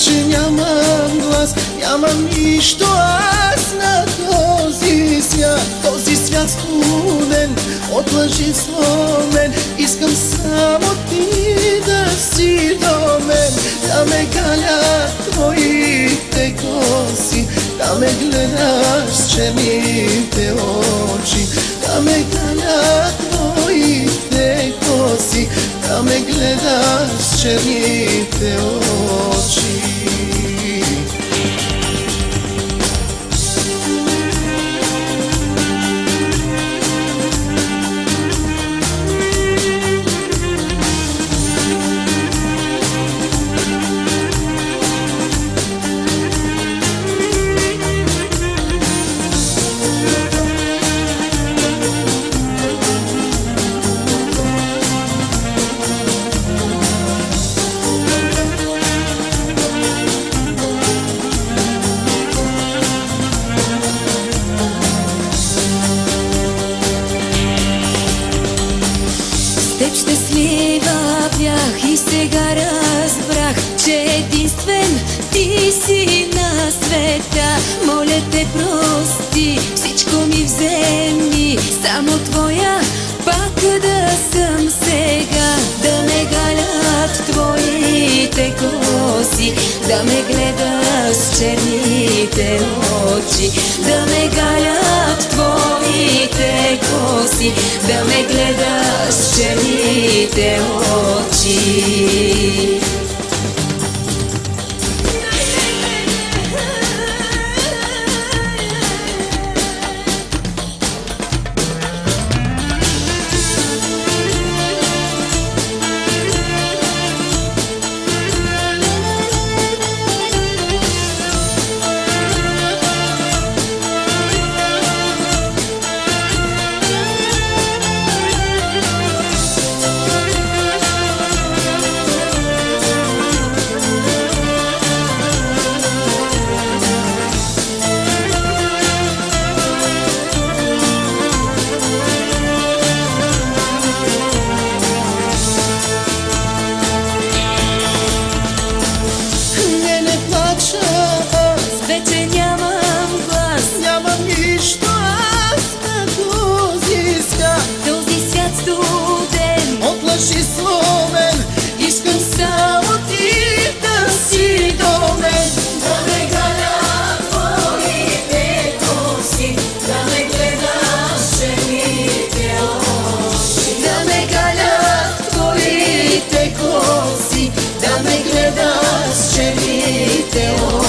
Вече нямам глас, нямам нищо аз на този свят студен, от лъжи сломен. Искам само ти да си до мен, да ме галят твоите коси, да ме гледаш с черните очи, да ме галят твоите коси, да ме гледаш с черните очи. Щастлива бях и сега разбрах, че единствен ти си на света. Моля те, прости, всичко ми вземи, само твоя пак да съм сега. Да ме галят твоите коси, да ме гледаш с черните очи, да ме галят твоите коси, да ме гледаш с черните очи. Вече нямам глас, нямам нищо аз на този свят студен, от лъжи сломен. Искам само ти да си до мен, да ме галят твоите коси, да ме гледаш с черните очи, да ме галят твоите коси, да ме гледаш с черните очи.